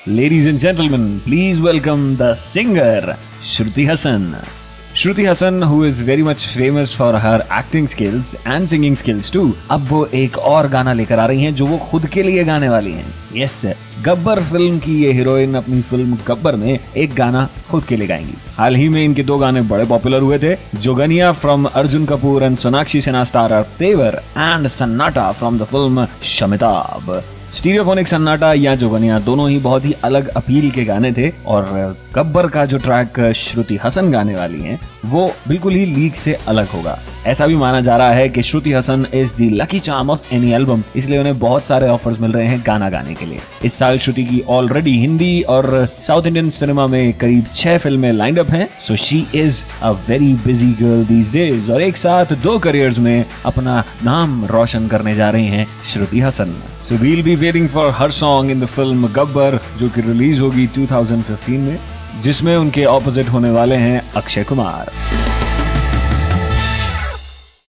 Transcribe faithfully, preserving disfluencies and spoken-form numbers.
Ladies and gentlemen, please welcome the singer Shruti Hassan. Shruti Hassan, who is very much famous for her acting skills and singing skills too, अब वो एक और गाना लेकर आ रही हैं जो वो खुद के लिए गाने वाली हैं. Yes, गब्बर फिल्म की ये हीरोइन अपनी फिल्म गब्बर में एक गाना खुद के लिए गाएंगी. हाल ही में इनके दो गाने बड़े पॉपुलर हुए थे, Jogniya from Arjun Kapoor and Sonakshi Sinha starrer Tevar and Sannata from the film Shamitabh. Stereophonic Sannata या जोगनिया दोनों ही बहुत ही अलग अपील के गाने थे और गब्बर का जो ट्रैक श्रुति हसन गाने वाली हैं वो बिल्कुल ही लीक से अलग होगा. ऐसा भी माना जा रहा है कि Shruti Haasan is the lucky charm of any album, इसलिए उन्हें बहुत सारे ऑफर्स मिल रहे हैं गाना गाने के लिए. इस साल श्रुति की ऑलरेडी हिंदी और साउथ इंडियन सिनेमा में करीब छह फिल्में लाइंड अप हैं. So she is a very busy girl these days और एक साथ दो करियर्स में अपना नाम रोशन करने जा रही हैं Shruti Haasan. So we'll be waiting for her song in the film Gabbar, जो कि रिलीज होगी दो हज़ार पंद्रह में, जिसमें उनके ऑपोजिट होने वाले हैं अक्षय कुमार.